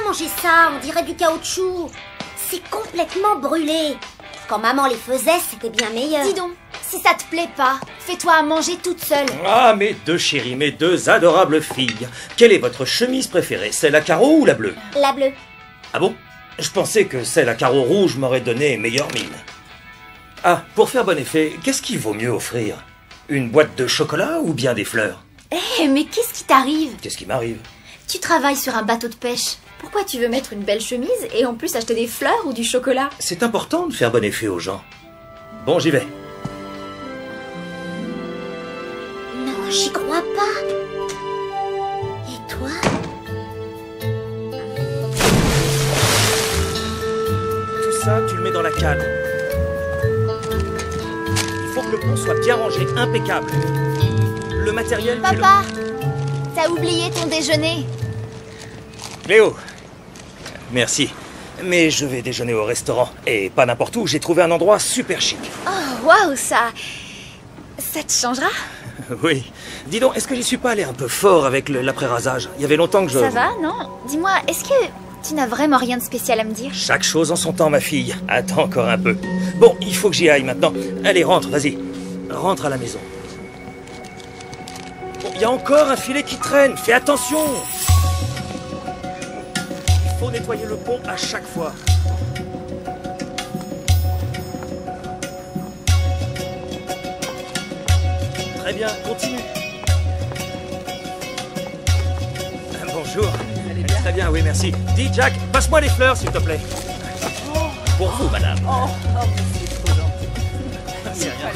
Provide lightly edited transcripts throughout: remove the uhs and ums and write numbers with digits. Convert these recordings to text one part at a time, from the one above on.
manger ça, on dirait du caoutchouc. C'est complètement brûlé. Quand maman les faisait, c'était bien meilleur. Dis donc, si ça te plaît pas, fais-toi à manger toute seule. Ah, mes deux chéris, mes deux adorables filles. Quelle est votre chemise préférée? Celle à carreaux ou la bleue? La bleue. Ah bon? Je pensais que celle à carreaux rouges m'aurait donné meilleure mine. Ah, pour faire bon effet, qu'est-ce qu'il vaut mieux offrir? Une boîte de chocolat ou bien des fleurs? Mais qu'est-ce qui t'arrive? Qu'est-ce qui m'arrive? Tu travailles sur un bateau de pêche. Pourquoi tu veux mettre une belle chemise et en plus acheter des fleurs ou du chocolat? C'est important de faire bon effet aux gens. Bon, j'y vais. Non, j'y crois pas. Et toi? Tout ça, tu le mets dans la cale. Il faut que le pont soit bien rangé, impeccable. Le matériel... Papa, t'as oublié ton déjeuner. Cléo, merci. Mais je vais déjeuner au restaurant. Et pas n'importe où, j'ai trouvé un endroit super chic. Oh, waouh, ça te changera? Oui. Dis donc, est-ce que j'y suis pas allé un peu fort avec l'après-rasage? Il y avait longtemps que je... Ça va, non? Dis-moi, est-ce que tu n'as vraiment rien de spécial à me dire? Chaque chose en son temps, ma fille. Attends encore un peu. Bon, il faut que j'y aille maintenant. Allez, rentre, vas-y. Rentre à la maison. Bon, il y a encore un filet qui traîne. Fais attention! Il faut nettoyer le pont à chaque fois. Très bien, continue. Bonjour. Très bien, oui, merci. Dis, Jack, passe-moi les fleurs, s'il te plaît. Pour vous, madame. C'est trop gentil. C'est rien.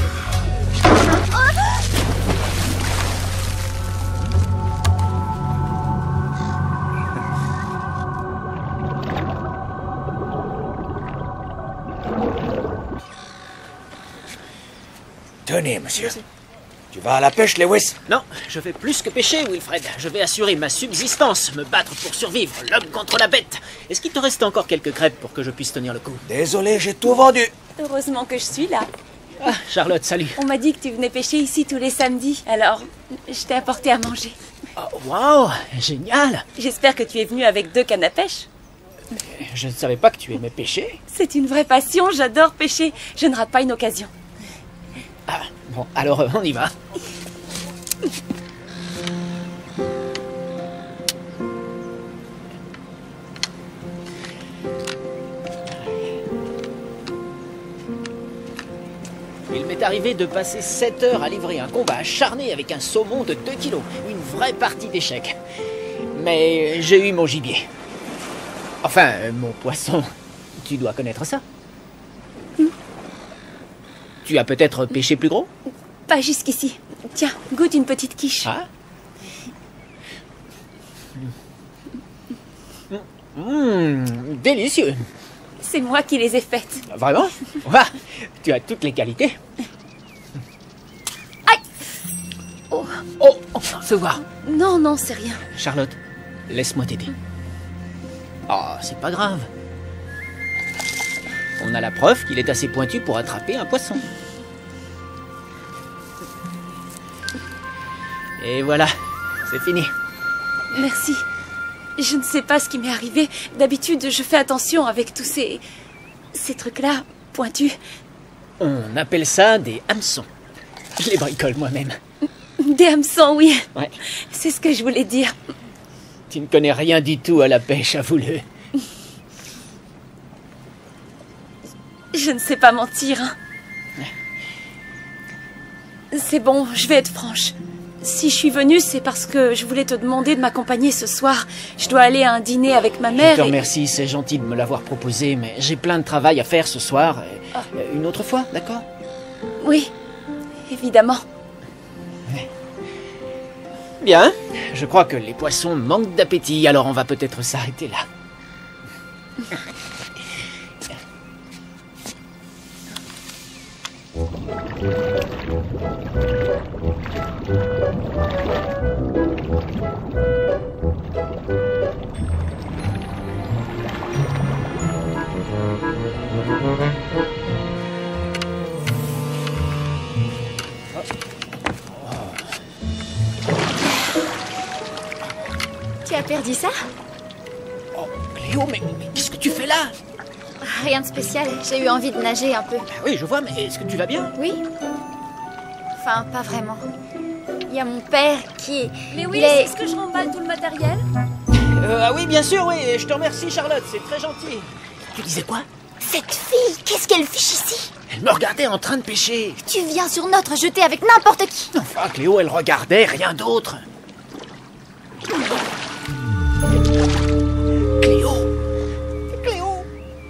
Tenez, monsieur. Tu vas à la pêche, Lewis? Non, je vais plus que pêcher, Wilfred. Je vais assurer ma subsistance, me battre pour survivre, l'homme contre la bête. Est-ce qu'il te reste encore quelques crêpes pour que je puisse tenir le coup? Désolé, j'ai tout vendu. Heureusement que je suis là. Ah, Charlotte, salut. On m'a dit que tu venais pêcher ici tous les samedis, alors je t'ai apporté à manger. Oh, waouh, génial. J'espère que tu es venu avec 2 cannes à pêche. Je ne savais pas que tu aimais pêcher. C'est une vraie passion, j'adore pêcher. Je ne rate pas une occasion. Ah, bon, alors on y va. Il m'est arrivé de passer 7 heures à livrer un combat acharné avec un saumon de 2 kilos. Une vraie partie d'échecs. Mais j'ai eu mon gibier. Enfin, mon poisson. Tu dois connaître ça. Tu as peut-être pêché plus gros? Pas jusqu'ici. Tiens, goûte une petite quiche. Ah. Délicieux. C'est moi qui les ai faites. Vraiment? Ah, tu as toutes les qualités. Aïe! Oh, Oh, fais voir. non, non, c'est rien. Charlotte, laisse-moi t'aider. Ah, c'est pas grave. On a la preuve qu'il est assez pointu pour attraper un poisson. Et voilà, c'est fini. Merci. Je ne sais pas ce qui m'est arrivé. D'habitude, je fais attention avec tous ces trucs-là, pointus. On appelle ça des hameçons. Je les bricole moi-même. Des hameçons, oui. Ouais. C'est ce que je voulais dire. Tu ne connais rien du tout à la pêche, avoue-le. Je ne sais pas mentir. Hein. C'est bon, je vais être franche. Si je suis venue, c'est parce que je voulais te demander de m'accompagner ce soir. Je dois aller à un dîner avec ma mère. Je te remercie, c'est gentil de me l'avoir proposé, mais j'ai plein de travail à faire ce soir. Une autre fois, d'accord? Oui, évidemment. Bien, je crois que les poissons manquent d'appétit, alors on va peut-être s'arrêter là. Tu as perdu ça? Oh, Cléo, mais qu'est-ce que tu fais là? Rien de spécial, j'ai eu envie de nager un peu. Oui, je vois, mais est-ce que tu vas bien? Oui. Enfin, pas vraiment. Il y a mon père qui est... Mais oui, il est... est-ce que je remballe tout le matériel? Ah oui, bien sûr, oui. Je te remercie, Charlotte. C'est très gentil. Tu disais quoi? Cette fille, qu'est-ce qu'elle fiche ici? Elle me regardait en train de pêcher. Tu viens sur notre jetée avec n'importe qui. Enfin, Cléo, elle regardait, rien d'autre. Cléo. Cléo.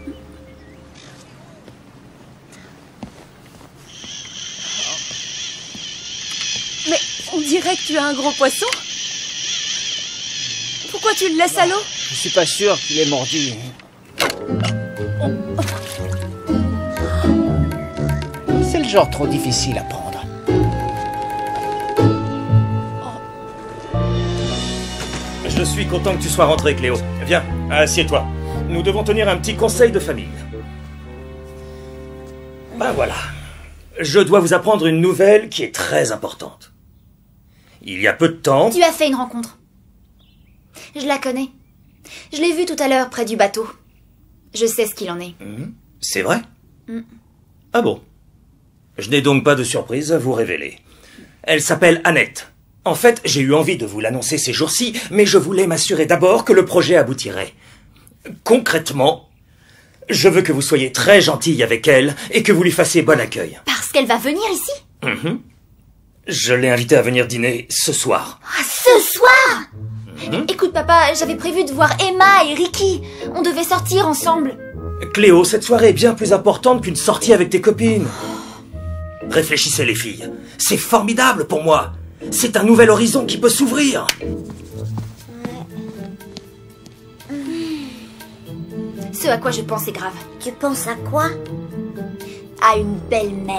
Mais on dirait que tu as un gros poisson. Pourquoi tu le laisses à l'eau? Je suis pas sûr qu'il ait mordu. C'est le genre trop difficile à prendre. Je suis content que tu sois rentré, Cléo. Viens, assieds-toi. Nous devons tenir un petit conseil de famille. Ben voilà. Je dois vous apprendre une nouvelle qui est très importante. Il y a peu de temps... Tu as fait une rencontre. Je la connais. Je l'ai vue tout à l'heure près du bateau. Je sais ce qu'il en est. C'est vrai? Ah bon? Je n'ai donc pas de surprise à vous révéler. Elle s'appelle Annette. En fait, j'ai eu envie de vous l'annoncer ces jours-ci, mais je voulais m'assurer d'abord que le projet aboutirait. Concrètement, je veux que vous soyez très gentille avec elle et que vous lui fassiez bon accueil. Parce qu'elle va venir ici? Je l'ai invitée à venir dîner ce soir. Ah, ce soir? Écoute, papa, j'avais prévu de voir Emma et Ricky. On devait sortir ensemble. Cléo, cette soirée est bien plus importante qu'une sortie avec tes copines. Réfléchissez, les filles. C'est formidable pour moi. C'est un nouvel horizon qui peut s'ouvrir. Ce à quoi je pense est grave. Tu penses à quoi? À une belle-mère.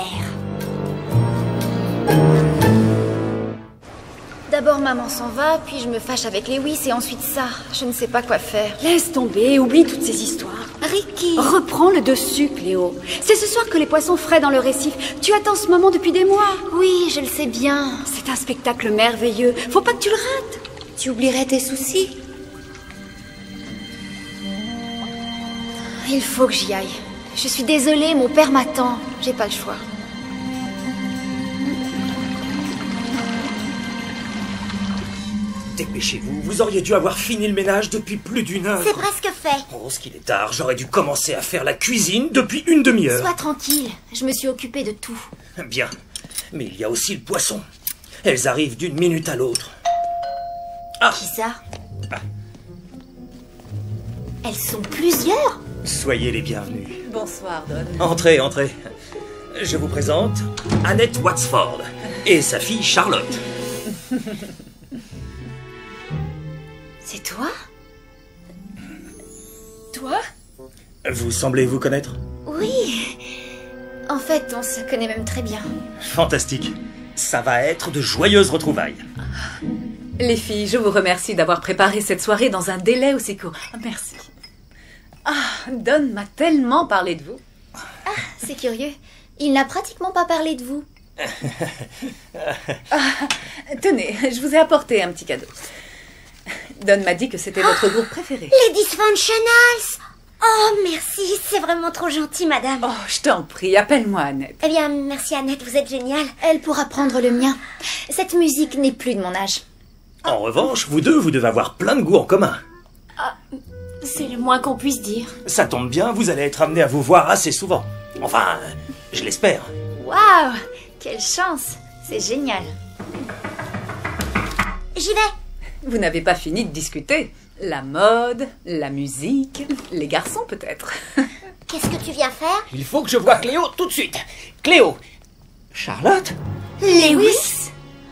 D'abord maman s'en va, puis je me fâche avec Lewis et ensuite ça. Je ne sais pas quoi faire. Laisse tomber, oublie toutes ces histoires. Ricky! Reprends le dessus, Cléo. C'est ce soir que les poissons frais dans le récif. Tu attends ce moment depuis des mois. Oui, je le sais bien. C'est un spectacle merveilleux. Faut pas que tu le rates. Tu oublierais tes soucis. Il faut que j'y aille. Je suis désolée, mon père m'attend. J'ai pas le choix. Dépêchez-vous, vous auriez dû avoir fini le ménage depuis plus d'une heure. C'est presque fait. Oh, ce qu'il est tard, j'aurais dû commencer à faire la cuisine depuis une demi-heure. Sois tranquille, je me suis occupée de tout. Bien, mais il y a aussi le poisson. Elles arrivent d'une minute à l'autre. Ah, Qui ça? Elles sont plusieurs. soyez les bienvenus. Bonsoir, Don. Entrez, entrez. Je vous présente Annette Watsford et sa fille Charlotte. C'est toi? Toi? Vous semblez vous connaître? Oui. En fait, on se connaît même très bien. Fantastique. Ça va être de joyeuses retrouvailles. Les filles, je vous remercie d'avoir préparé cette soirée dans un délai aussi court. Merci. Don m'a tellement parlé de vous. C'est curieux. Il n'a pratiquement pas parlé de vous. Tenez, je vous ai apporté un petit cadeau. Don m'a dit que c'était votre groupe préféré. Les Dysfunctionals! Oh, merci, c'est vraiment trop gentil, madame. Oh, je t'en prie, appelle-moi Annette. Eh bien, merci Annette, vous êtes géniale. Elle pourra prendre le mien. Cette musique n'est plus de mon âge. En revanche, vous deux, vous devez avoir plein de goûts en commun. C'est le moins qu'on puisse dire. Ça tombe bien, vous allez être amenés à vous voir assez souvent. Enfin, je l'espère. Waouh! Quelle chance! C'est génial. J'y vais. Vous n'avez pas fini de discuter. La mode, la musique, les garçons peut-être. Qu'est-ce que tu viens faire? Il faut que je voie Cléo tout de suite. Cléo! Charlotte? Lewis?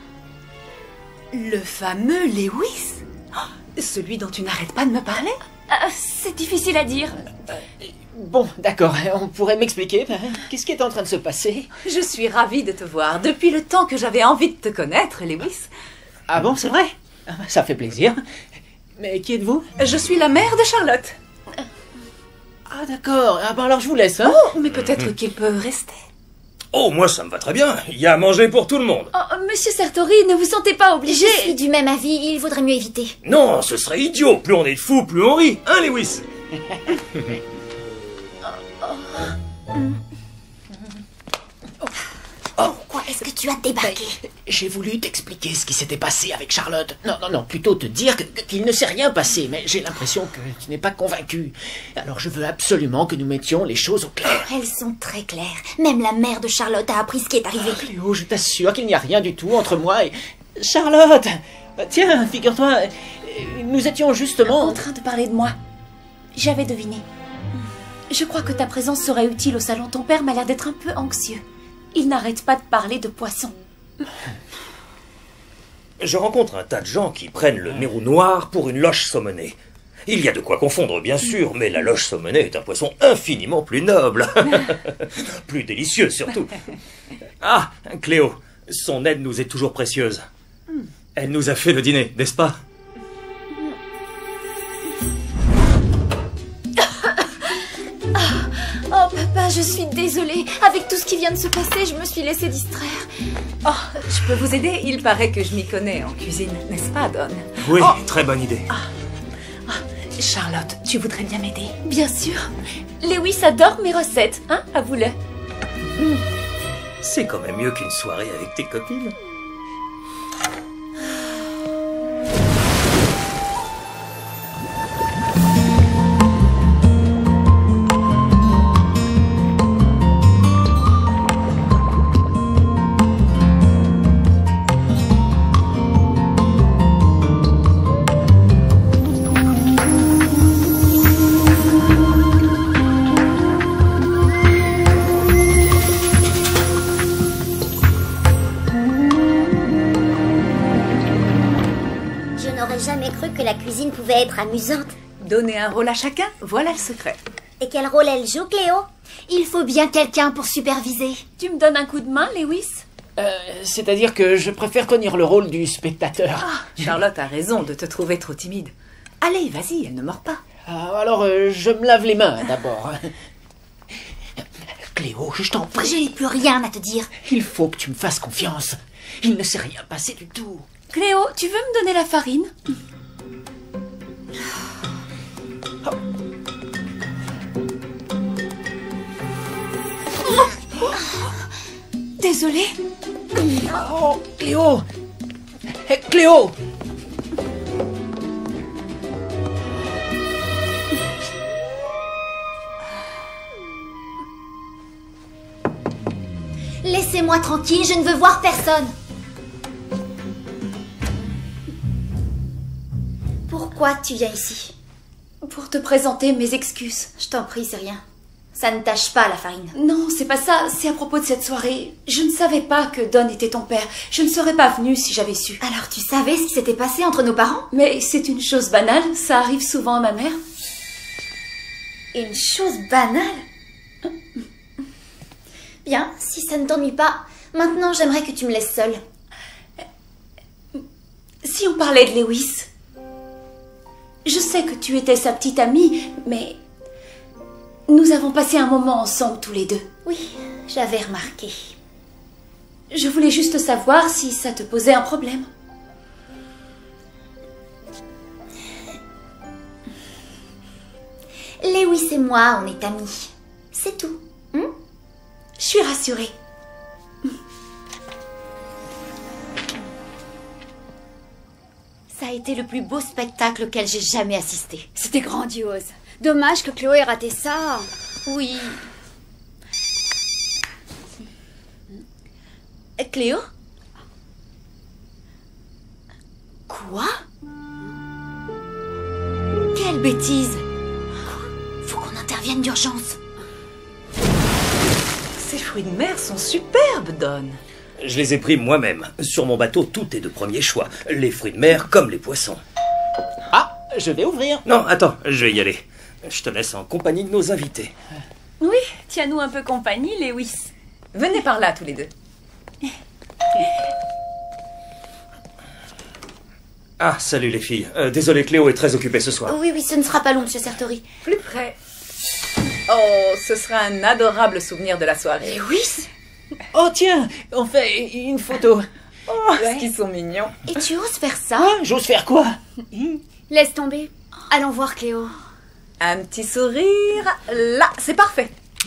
Le fameux Lewis? Celui dont tu n'arrêtes pas de me parler? C'est difficile à dire. Bon, d'accord, on pourrait m'expliquer. Qu'est-ce qui est en train de se passer? Je suis ravie de te voir. Depuis le temps que j'avais envie de te connaître, Lewis. Ah bon, c'est vrai? Ça fait plaisir. Mais qui êtes-vous? Je suis la mère de Charlotte. Ah d'accord, ah, bah alors je vous laisse, hein? Oh, mais peut-être qu'il peut rester. Oh, moi, ça me va très bien. Il y a à manger pour tout le monde. Oh, monsieur Sertori, ne vous sentez pas obligé. Je suis du même avis, il vaudrait mieux éviter. Non, ce serait idiot. Plus on est de fous, plus on rit. Hein, Lewis? Pourquoi est-ce que tu as débarqué? J'ai voulu t'expliquer ce qui s'était passé avec Charlotte. Non, plutôt te dire qu'il ne s'est rien passé, mais j'ai l'impression que tu n'es pas convaincu. Alors je veux absolument que nous mettions les choses au clair. Elles sont très claires. Même la mère de Charlotte a appris ce qui est arrivé. Cléo, je t'assure qu'il n'y a rien du tout entre moi et... Charlotte! Tiens, figure-toi, nous étions justement... En train de parler de moi. J'avais deviné. Je crois que ta présence serait utile au salon. Ton père m'a l'air d'être un peu anxieux. Il n'arrête pas de parler de poissons. Je rencontre un tas de gens qui prennent le mérou noir pour une loche saumonée. Il y a de quoi confondre, bien sûr, mais la loche saumonée est un poisson infiniment plus noble. Plus délicieux, surtout. Ah, Cléo, son aide nous est toujours précieuse. Elle nous a fait le dîner, n'est-ce pas? Oh, papa, je suis désolée. Avec tout ce qui vient de se passer, je me suis laissée distraire. Oh, je peux vous aider? Il paraît que je m'y connais en cuisine, n'est-ce pas, Don? Oui, très bonne idée. Charlotte, tu voudrais bien m'aider? Bien sûr. Lewis adore mes recettes, hein? Avoue-le. C'est quand même mieux qu'une soirée avec tes copines. Jamais cru que la cuisine pouvait être amusante. Donner un rôle à chacun, voilà le secret. Et quel rôle elle joue, Cléo? Il faut bien quelqu'un pour superviser. Tu me donnes un coup de main, Lewis? C'est-à-dire que je préfère tenir le rôle du spectateur. Charlotte a raison de te trouver trop timide. Allez, vas-y, elle ne mord pas. Alors, je me lave les mains d'abord. Cléo, je t'en prie. Je n'ai plus rien à te dire. Il faut que tu me fasses confiance. Il ne s'est rien passé du tout. Cléo, tu veux me donner la farine? Désolée. Oh, Cléo! Cléo! Laissez-moi tranquille, je ne veux voir personne. Pourquoi tu viens ici? Pour te présenter mes excuses. Je t'en prie, c'est rien. Ça ne tâche pas la farine. Non, c'est pas ça, c'est à propos de cette soirée. Je ne savais pas que Don était ton père. Je ne serais pas venue si j'avais su. Alors tu savais ce qui s'était passé entre nos parents? Mais c'est une chose banale, ça arrive souvent à ma mère. Une chose banale? Bien, si ça ne t'ennuie pas, maintenant j'aimerais que tu me laisses seule. Si on parlait de Lewis... Je sais que tu étais sa petite amie, mais... Nous avons passé un moment ensemble tous les deux. Oui, j'avais remarqué. Je voulais juste savoir si ça te posait un problème. Lewis et moi, on est amis. C'est tout. Je suis rassurée. Ça a été le plus beau spectacle auquel j'ai jamais assisté. C'était grandiose. Dommage que Chloé ait raté ça. Oui. Cléo? Quoi? Quelle bêtise! Faut qu'on intervienne d'urgence. Ces fruits de mer sont superbes, Don. Je les ai pris moi-même. Sur mon bateau, tout est de premier choix. Les fruits de mer comme les poissons. Ah, je vais ouvrir. Non, attends, je vais y aller. Je te laisse en compagnie de nos invités. Oui, tiens-nous un peu compagnie, Lewis. Venez par là, tous les deux. Ah, salut les filles. Désolé, Cléo est très occupée ce soir. Oui, ce ne sera pas long, monsieur Sertori. Plus près. Oh, ce sera un adorable souvenir de la soirée. Lewis? Oh tiens, on fait une photo. Oh, est-ce qu'ils sont mignons. Et tu oses faire ça? J'ose faire quoi? Laisse tomber. Allons voir Cléo. Un petit sourire. Là, c'est parfait.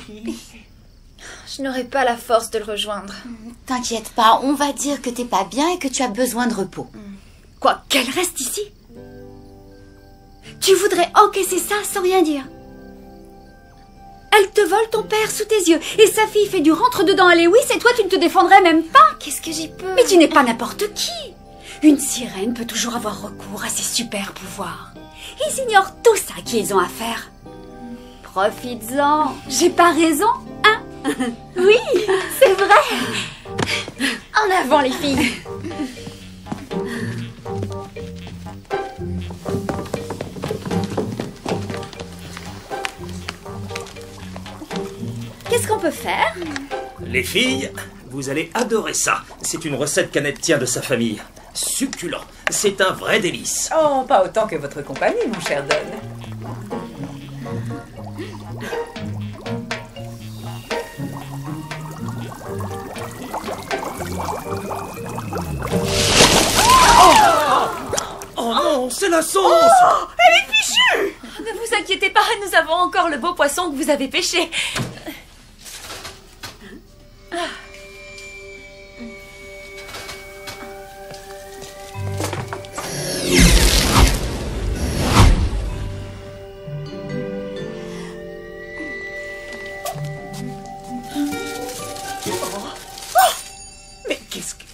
Je n'aurai pas la force de le rejoindre. T'inquiète pas, on va dire que t'es pas bien et que tu as besoin de repos. Quoi, qu'elle reste ici? Tu voudrais encaisser ça sans rien dire? Elle te vole ton père sous tes yeux et sa fille fait du rentre-dedans à Lewis et toi tu ne te défendrais même pas. Qu'est-ce que j'y peux? Mais tu n'es pas n'importe qui. Une sirène peut toujours avoir recours à ses super pouvoirs. Ils ignorent tout ça qu'ils ont à faire. Profites-en. J'ai pas raison, hein? Oui, c'est vrai. En avant les filles. Qu'est-ce qu'on peut faire? Les filles, vous allez adorer ça. C'est une recette qu'Annette tient de sa famille. Succulent. C'est un vrai délice. Oh, pas autant que votre compagnie, mon cher Don. Oh non, c'est la sauce! Elle est fichue! Ne vous inquiétez pas, nous avons encore le beau poisson que vous avez pêché. Mais qu'est-ce que...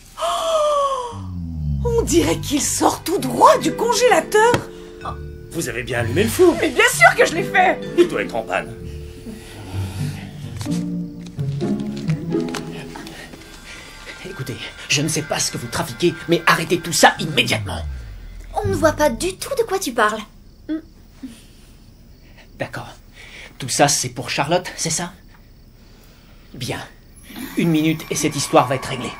On dirait qu'il sort tout droit du congélateur. Vous avez bien allumé le four? Mais bien sûr que je l'ai fait. Il doit être en panne. Écoutez, je ne sais pas ce que vous trafiquez, mais arrêtez tout ça immédiatement. On ne voit pas du tout de quoi tu parles. D'accord. Tout ça, c'est pour Charlotte, c'est ça? Bien. 1 minute et cette histoire va être réglée.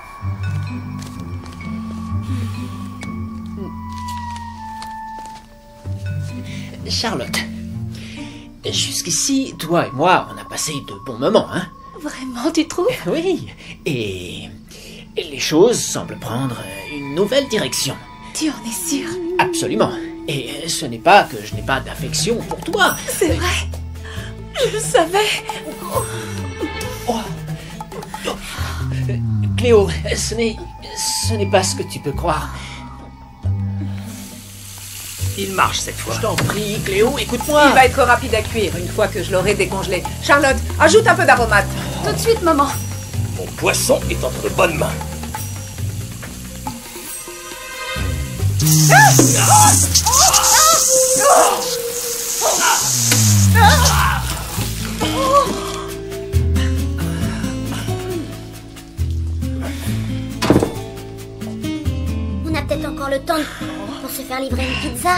Charlotte, jusqu'ici, toi et moi, on a passé de bons moments, hein? Vraiment, tu trouves? Oui, et les choses semblent prendre une nouvelle direction. Tu en es sûr? Absolument. Et ce n'est pas que je n'ai pas d'affection pour toi. C'est vrai? Je le savais. Cléo, ce n'est pas ce que tu peux croire. Il marche cette fois. Je t'en prie, Cléo, écoute-moi. Il va être rapide à cuire une fois que je l'aurai décongelé. Charlotte, ajoute un peu d'aromate. Tout de suite, maman. Mon poisson est entre de bonnes mains. On a peut-être encore le temps pour se faire livrer une pizza.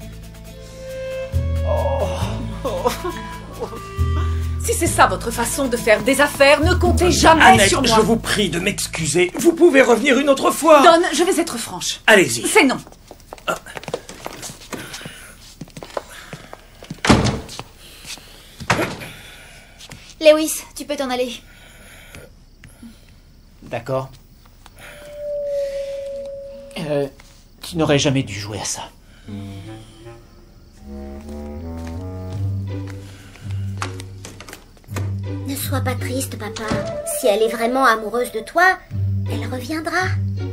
Si c'est ça votre façon de faire des affaires, ne comptez jamais Annette, sur moi. je vous prie de m'excuser. Vous pouvez revenir une autre fois. Don, je vais être franche. Allez-y. C'est non. Lewis, tu peux t'en aller. D'accord. Tu n'aurais jamais dû jouer à ça. Ne sois pas triste, papa. Si elle est vraiment amoureuse de toi, elle reviendra.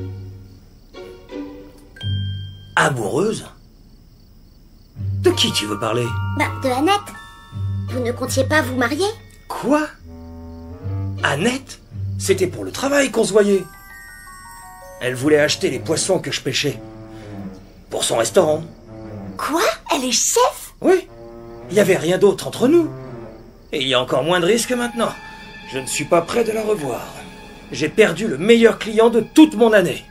Amoureuse? De qui tu veux parler? Bah, de Annette. Vous ne comptiez pas vous marier? Quoi? Annette? C'était pour le travail qu'on se voyait. Elle voulait acheter les poissons que je pêchais. Pour son restaurant. Quoi? Elle est chef? Oui. Il n'y avait rien d'autre entre nous. Et il y a encore moins de risques maintenant. Je ne suis pas prêt de la revoir. J'ai perdu le meilleur client de toute mon année.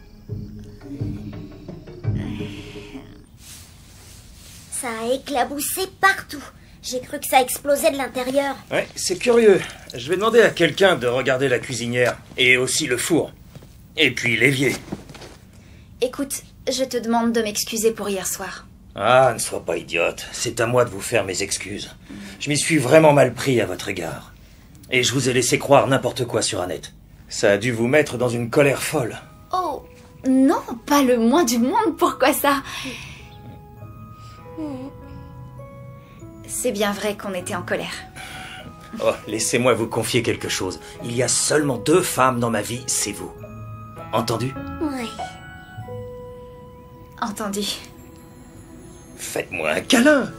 Ça a éclaboussé partout. J'ai cru que ça explosait de l'intérieur. Ouais, c'est curieux. Je vais demander à quelqu'un de regarder la cuisinière. Et aussi le four. Et puis l'évier. Écoute, je te demande de m'excuser pour hier soir. Ah, ne sois pas idiote. C'est à moi de vous faire mes excuses. Je m'y suis vraiment mal pris à votre égard. Et je vous ai laissé croire n'importe quoi sur Annette. Ça a dû vous mettre dans une colère folle. Oh, non, pas le moins du monde, pourquoi ça? C'est bien vrai qu'on était en colère. Oh, laissez-moi vous confier quelque chose. Il y a seulement 2 femmes dans ma vie, c'est vous. Entendu? Oui. Entendu. Faites-moi un câlin.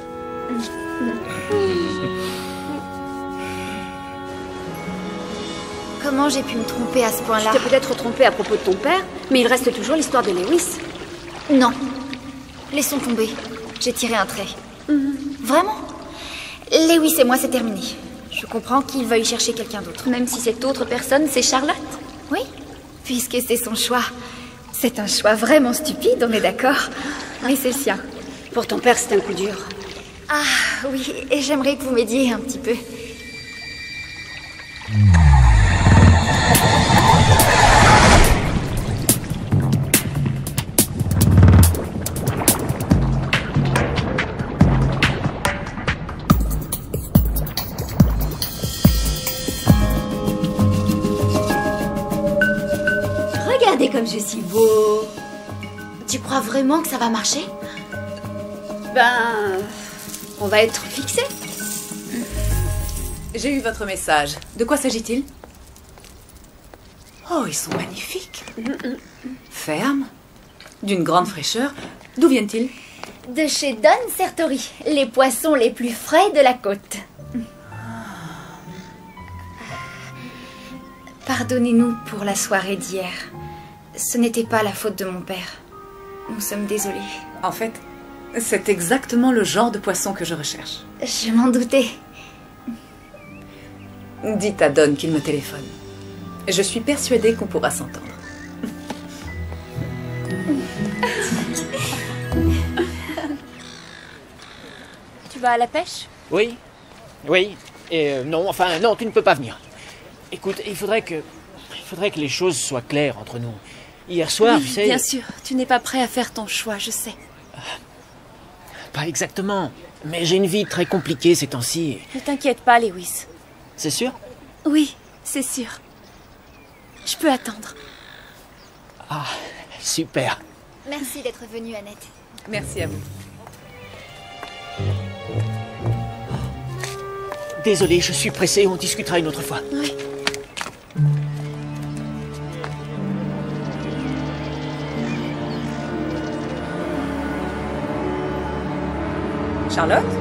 Comment j'ai pu me tromper à ce point-là? Tu t'es peut-être trompé à propos de ton père, mais il reste toujours l'histoire de Lewis. Non. Laissons tomber. J'ai tiré un trait. Vraiment? Lewis et moi, c'est terminé. Je comprends qu'il veuille chercher quelqu'un d'autre. Même si cette autre personne, c'est Charlotte. Oui, puisque c'est son choix. C'est un choix vraiment stupide, on est d'accord. Mais c'est le sien. Pour ton père, c'est un coup dur. Ah oui, et j'aimerais que vous m'aidiez un petit peu. Regardez comme je suis beau. Tu crois vraiment que ça va marcher? Ben... on va être fixés. J'ai eu votre message. De quoi s'agit-il? Oh, ils sont magnifiques. Fermes, d'une grande fraîcheur. D'où viennent-ils? De chez Don Sertori, les poissons les plus frais de la côte. Pardonnez-nous pour la soirée d'hier. Ce n'était pas la faute de mon père. Nous sommes désolés. En fait, c'est exactement le genre de poisson que je recherche. Je m'en doutais. Dites à Don qu'il me téléphone. Je suis persuadée qu'on pourra s'entendre. Tu vas à la pêche? Oui. Oui. Et non, enfin, non, tu ne peux pas venir. Écoute, il faudrait que les choses soient claires entre nous. Hier soir, Oui, tu sais... bien sûr. Tu n'es pas prêt à faire ton choix, je sais. Pas exactement. Mais j'ai une vie très compliquée ces temps-ci. Ne t'inquiète pas, Lewis. C'est sûr? Oui, c'est sûr. Je peux attendre. Ah, super. Merci d'être venue, Annette. Merci à vous. Désolé, je suis pressé, on discutera une autre fois. Oui. Charlotte?